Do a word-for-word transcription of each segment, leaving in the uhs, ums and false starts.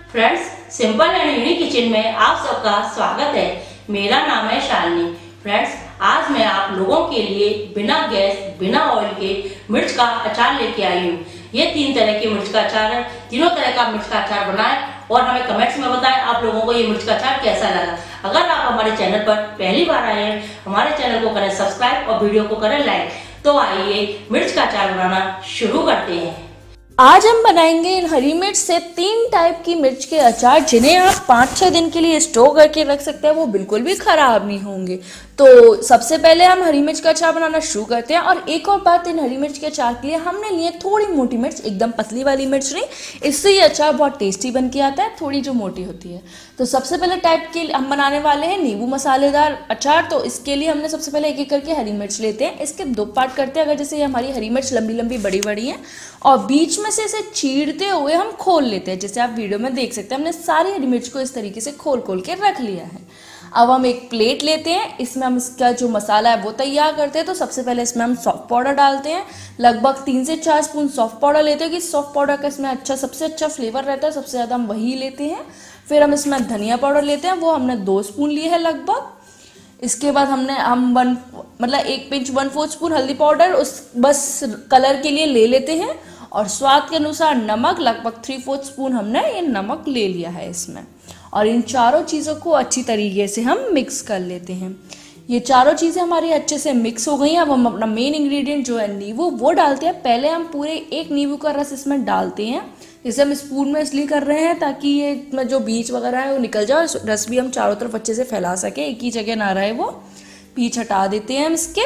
Friends, simple and unique kitchen में आप सबका स्वागत है। मेरा नाम है शालिनी। फ्रेंड्स, आज मैं आप लोगों के लिए बिना गैस बिना ऑयल के मिर्च का अचार लेके आई हूँ। ये तीन तरह की मिर्च का अचार है। तीनों तरह का मिर्च का अचार बनाएं और हमें कमेंट्स में बताएं आप लोगों को ये मिर्च का अचार कैसा लगा। अगर आप हमारे चैनल पर पहली बार आए हैं, हमारे चैनल को करें सब्सक्राइब और वीडियो को करें लाइक। तो आइए मिर्च का अचार बनाना शुरू करते हैं। आज हम बनाएंगे इन हरी मिर्च से तीन टाइप की मिर्च के अचार, जिन्हें आप पाँच छः दिन के लिए स्टोर करके रख सकते हैं। वो बिल्कुल भी खराब नहीं होंगे। तो सबसे पहले हम हरी मिर्च का अचार बनाना शुरू करते हैं। और एक और बात, इन हरी मिर्च के अचार के लिए हमने लिए थोड़ी मोटी मिर्च, एकदम पतली वाली मिर्च नहीं। इससे ये अचार बहुत टेस्टी बन के आता है, थोड़ी जो मोटी होती है। तो सबसे पहले टाइप के हम बनाने वाले हैं नींबू मसालेदार अचार। तो इसके लिए हमने सबसे पहले एक एक करके हरी मिर्च लेते हैं। इसके दो पार्ट करते हैं। अगर जैसे हमारी हरी मिर्च लंबी लंबी बड़ी बड़ी है और बीच में से इसे चीरते हुए हम खोल लेते हैं, जैसे आप वीडियो में देख सकते हैं। हमने सारी हरी मिर्च को इस तरीके से खोल खोल के रख लिया है। अब हम एक प्लेट लेते हैं। इसमें हम इसका जो मसाला है वो तैयार करते हैं। तो सबसे पहले इसमें हम सॉफ्ट पाउडर डालते हैं। लगभग तीन से चार स्पून सॉफ्ट पाउडर लेते हैं कि सॉफ्ट पाउडर का इसमें अच्छा सबसे अच्छा फ्लेवर रहता है, सबसे ज़्यादा हम वही लेते हैं। फिर हम इसमें धनिया पाउडर लेते हैं, वो हमने दो स्पून लिए हैं लगभग। इसके बाद हमने हम वन मतलब एक पिंच वन फोर्थ स्पून हल्दी पाउडर उस बस कलर के लिए ले लेते हैं। और स्वाद के अनुसार नमक, लगभग थ्री फोर्थ स्पून हमने ये नमक ले लिया है इसमें। और इन चारों चीज़ों को अच्छी तरीके से हम मिक्स कर लेते हैं। ये चारों चीज़ें हमारी अच्छे से मिक्स हो गई हैं। अब हम अपना मेन इंग्रेडिएंट जो है नींबू, वो डालते हैं। पहले हम पूरे एक नींबू का रस इसमें डालते हैं। जैसे हम स्पून में इसलिए कर रहे हैं ताकि ये जो बीज वगैरह है वो निकल जाए और रस भी हम चारों तरफ अच्छे से फैला सके, एक ही जगह ना रहे वो। बीज हटा देते हैं हम इसके।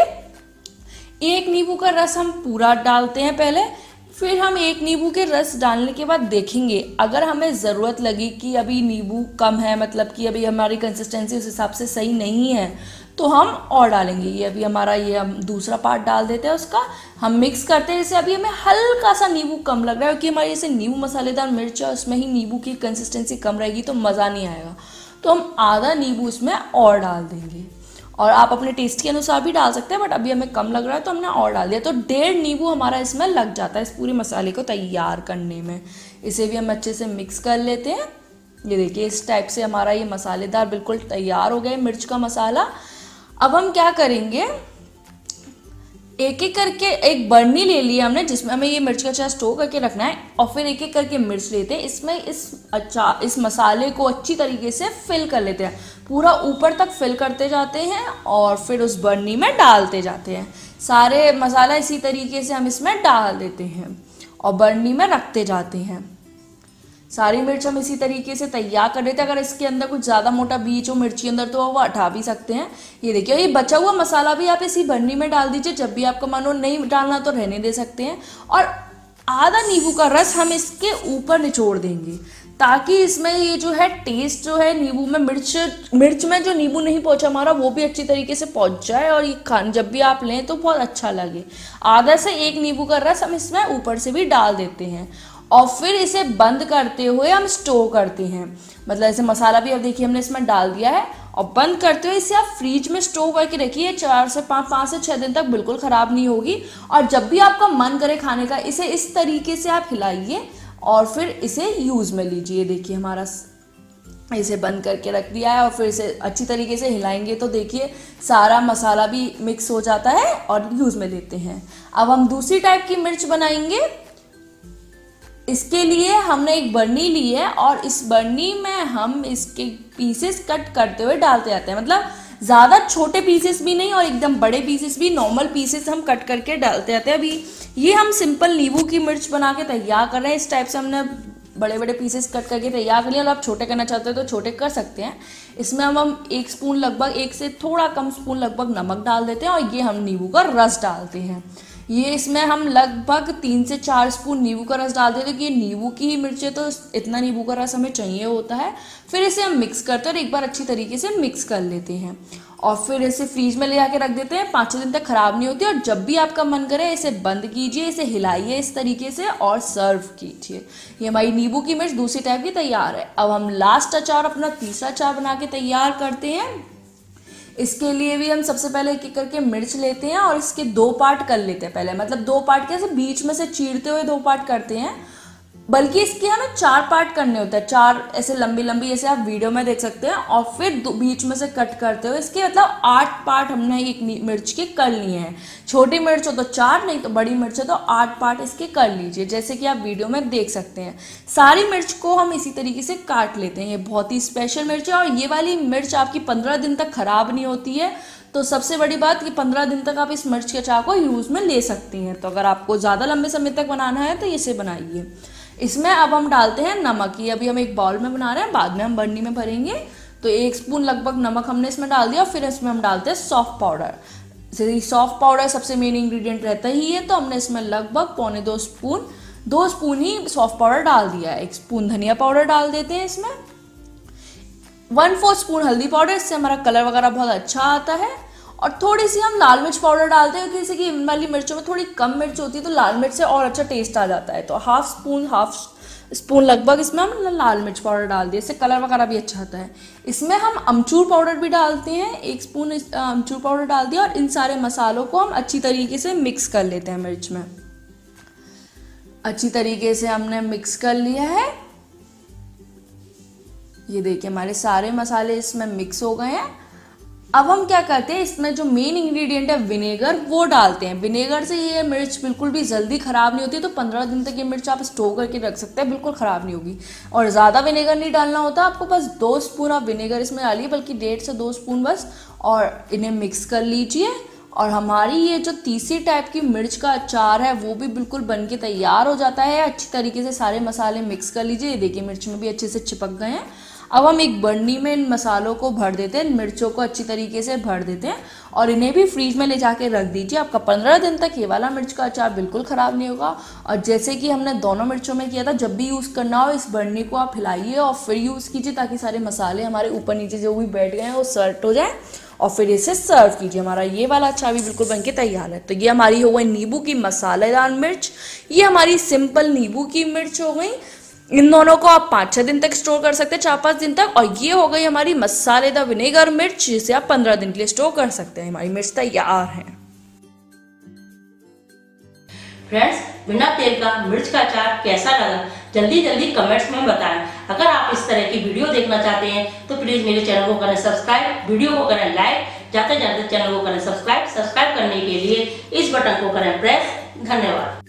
एक नींबू का रस हम पूरा डालते हैं पहले। फिर हम एक नींबू के रस डालने के बाद देखेंगे, अगर हमें ज़रूरत लगी कि अभी नींबू कम है, मतलब कि अभी हमारी कंसिस्टेंसी उस हिसाब से सही नहीं है, तो हम और डालेंगे। ये अभी हमारा ये हम दूसरा पार्ट डाल देते हैं उसका। हम मिक्स करते हैं। जैसे अभी हमें हल्का सा नींबू कम लग रहा है क्योंकि हमारी जैसे नींबू मसालेदार मिर्च है, उसमें ही नींबू की कंसिस्टेंसी कम रहेगी तो मज़ा नहीं आएगा। तो हम आधा नींबू इसमें और डाल देंगे। और आप अपने टेस्ट के अनुसार भी डाल सकते हैं, बट अभी हमें कम लग रहा है तो हमने और डाल दिया। तो डेढ़ नींबू हमारा इसमें लग जाता है इस पूरे मसाले को तैयार करने में। इसे भी हम अच्छे से मिक्स कर लेते हैं। ये देखिए, इस टाइप से हमारा ये मसालेदार बिल्कुल तैयार हो गया मिर्च का मसाला। अब हम क्या करेंगे, एक एक करके एक बर्नी ले लिया हमने जिसमें हमें ये मिर्च का अचार स्टोर करके रखना है। और फिर एक एक करके मिर्च लेते हैं। इसमें इस अचार इस मसाले को अच्छी तरीके से फिल कर लेते हैं। पूरा ऊपर तक फिल करते जाते हैं और फिर उस बर्नी में डालते जाते हैं। सारे मसाला इसी तरीके से हम इसमें डाल देते हैं और बर्नी में रखते जाते हैं। सारी मिर्च हम इसी तरीके से तैयार कर देते हैं। अगर इसके अंदर कुछ ज़्यादा मोटा बीज हो मिर्ची अंदर तो वो हटा भी सकते हैं। ये देखिए, ये बचा हुआ मसाला भी आप इसी बर्नी में डाल दीजिए। जब भी आपका मन हो नहीं डालना तो रहने दे सकते हैं। और आधा नींबू का रस हम इसके ऊपर निचोड़ देंगे ताकि इसमें ये जो है टेस्ट जो है नींबू में, मिर्च मिर्च में जो नींबू नहीं पहुंचा हमारा वो भी अच्छी तरीके से पहुंच जाए और ये खान जब भी आप लें तो बहुत अच्छा लगे। आधा से एक नींबू का रस हम इसमें ऊपर से भी डाल देते हैं और फिर इसे बंद करते हुए हम स्टोर करते हैं। मतलब ऐसे मसाला भी अब देखिए हमने इसमें डाल दिया है और बंद करते हुए इसे आप फ्रिज में स्टोर करके रखिए। चार से पाँच पाँच से छः दिन तक बिल्कुल ख़राब नहीं होगी। और जब भी आपका मन करे खाने का, इसे इस तरीके से आप हिलाइए और फिर इसे यूज़ में लीजिए। देखिए, हमारा इसे बंद करके रख दिया है और फिर इसे अच्छी तरीके से हिलाएंगे तो देखिए सारा मसाला भी मिक्स हो जाता है और यूज़ में लेते हैं। अब हम दूसरी टाइप की मिर्च बनाएंगे। इसके लिए हमने एक बर्नी ली है और इस बर्नी में हम इसके पीसेस कट करते हुए डालते जाते हैं। मतलब ज़्यादा छोटे पीसेस भी नहीं और एकदम बड़े पीसेस भी, नॉर्मल पीसेस हम कट करके डालते जाते हैं। अभी ये हम सिंपल नींबू की मिर्च बना के तैयार कर रहे हैं। इस टाइप से हमने बड़े बड़े पीसेस कट करके तैयार कर लिया। और आप छोटे करना चाहते हो तो छोटे कर सकते हैं। इसमें हम हम एक स्पून लगभग, एक से थोड़ा कम स्पून लगभग नमक डाल देते हैं और ये हम नींबू का रस डालते हैं। ये इसमें हम लगभग तीन से चार स्पून नींबू का रस डाल देते हैं क्योंकि नींबू की ही मिर्च है तो इतना नींबू का रस हमें चाहिए होता है। फिर इसे हम मिक्स करते हैं और एक बार अच्छी तरीके से मिक्स कर लेते हैं और फिर इसे फ्रीज में ले जाके रख देते हैं। पाँच छः दिन तक ख़राब नहीं होती। और जब भी आपका मन करे इसे बंद कीजिए, इसे हिलाइए इस तरीके से और सर्व कीजिए। ये हमारी नींबू की मिर्च दूसरी टाइप की तैयार है। अब हम लास्ट अचार, अपना तीसरा अचार बना के तैयार करते हैं। इसके लिए भी हम सबसे पहले एक एक करके मिर्च लेते हैं और इसके दो पार्ट कर लेते हैं पहले। मतलब दो पार्ट कैसे, बीच में से चीरते हुए दो पार्ट करते हैं। बल्कि इसके हमें चार पार्ट करने होते हैं, चार ऐसे लंबी लंबी, जैसे आप वीडियो में देख सकते हैं, और फिर बीच में से कट करते हुए इसके मतलब आठ पार्ट हमने एक मिर्च के कर लिए हैं। छोटी मिर्च हो तो चार, नहीं तो बड़ी मिर्च हो तो आठ पार्ट इसके कर लीजिए, जैसे कि आप वीडियो में देख सकते हैं। सारी मिर्च को हम इसी तरीके से काट लेते हैं। ये बहुत ही स्पेशल मिर्च है और ये वाली मिर्च आपकी पंद्रह दिन तक खराब नहीं होती है। तो सबसे बड़ी बात कि पंद्रह दिन तक आप इस मिर्च के अचार को यूज़ में ले सकती हैं। तो अगर आपको ज़्यादा लंबे समय तक बनाना है तो इसे बनाइए। इसमें अब हम डालते हैं नमक। ये अभी हम एक बाउल में बना रहे हैं, बाद में हम बर्नी में भरेंगे। तो एक स्पून लगभग नमक हमने इसमें डाल दिया। फिर इसमें हम डालते हैं सौंफ पाउडर। जैसे सौंफ पाउडर सबसे मेन इंग्रेडिएंट रहता ही है, तो हमने इसमें लगभग पौने दो स्पून दो स्पून ही सौंफ पाउडर डाल दिया है। एक स्पून धनिया पाउडर डाल देते हैं इसमें। वन फोर्थ स्पून हल्दी पाउडर, इससे हमारा कलर वगैरह बहुत अच्छा आता है। और थोड़ी सी हम लाल मिर्च पाउडर डालते हैं, जैसे कि इन वाली मिर्चों में थोड़ी कम मिर्च होती है तो लाल मिर्च से और अच्छा टेस्ट आ जाता है। तो हाफ स्पून हाफ स्पून लगभग इसमें हम लाल मिर्च पाउडर डाल दिए, इससे कलर वगैरह भी अच्छा आता है। इसमें हम अमचूर पाउडर भी डालते हैं, एक स्पून अमचूर पाउडर डाल दिया। और इन सारे मसालों को हम अच्छी तरीके से मिक्स कर लेते हैं। मिर्च में अच्छी तरीके से हमने मिक्स कर लिया है। ये देखिए हमारे सारे मसाले इसमें मिक्स हो गए हैं। अब हम क्या करते हैं, इसमें जो मेन इंग्रेडिएंट है विनेगर, वो डालते हैं। विनेगर से ये मिर्च बिल्कुल भी जल्दी ख़राब नहीं होती, तो पंद्रह दिन तक ये मिर्च आप स्टोर करके रख सकते हैं, बिल्कुल ख़राब नहीं होगी। और ज़्यादा विनेगर नहीं डालना होता आपको, बस दो स्पून आप विनेगर इसमें डालिए, बल्कि डेढ़ से दो स्पून बस। और इन्हें मिक्स कर लीजिए। और हमारी ये जो तीसरी टाइप की मिर्च का अचार है वो भी बिल्कुल बन के तैयार हो जाता है। अच्छी तरीके से सारे मसाले मिक्स कर लीजिए। देखिए मिर्च में भी अच्छे से चिपक गए हैं। अब हम एक बर्नी में इन मसालों को भर देते हैं, मिर्चों को अच्छी तरीके से भर देते हैं और इन्हें भी फ्रीज में ले जाके रख दीजिए। आपका पंद्रह दिन तक ये वाला मिर्च का अचार बिल्कुल ख़राब नहीं होगा। और जैसे कि हमने दोनों मिर्चों में किया था, जब भी यूज़ करना हो इस बर्नी को आप हिलाइए और फिर यूज़ कीजिए, ताकि सारे मसाले हमारे ऊपर नीचे जो भी बैठ गए हैं वो सर्ट हो जाए। और फिर इसे सर्व कीजिए। हमारा ये वाला अचार भी बिल्कुल बनके तैयार है। तो ये हमारी हो गई नींबू की मसालेदार मिर्च, ये हमारी सिंपल नींबू की मिर्च हो गई। इन दोनों को आप पाँच छः दिन तक स्टोर कर सकते हैं, चार पाँच दिन तक। और ये हो गई हमारी मसालेदार विनेगर मिर्च, जिसे आप पंद्रह दिन के लिए स्टोर कर सकते हैं। हमारी मिर्च तैयार है। फ्रेंड्स, बिना तेल का मिर्च का अचार कैसा लगा जल्दी जल्दी कमेंट्स में बताएं। अगर आप इस तरह की वीडियो देखना चाहते हैं तो प्लीज मेरे चैनल को करें सब्सक्राइब, वीडियो को करें लाइक, जाते जाते चैनल को करें सब्सक्राइब। सब्सक्राइब करने के लिए इस बटन को करें प्रेस। धन्यवाद।